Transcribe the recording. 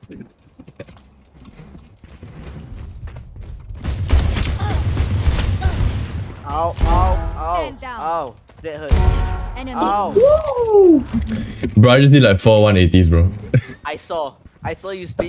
Ow, ow, ow. That hurt. Ow. Bro, I just need like 4 180s, bro. I saw you spin.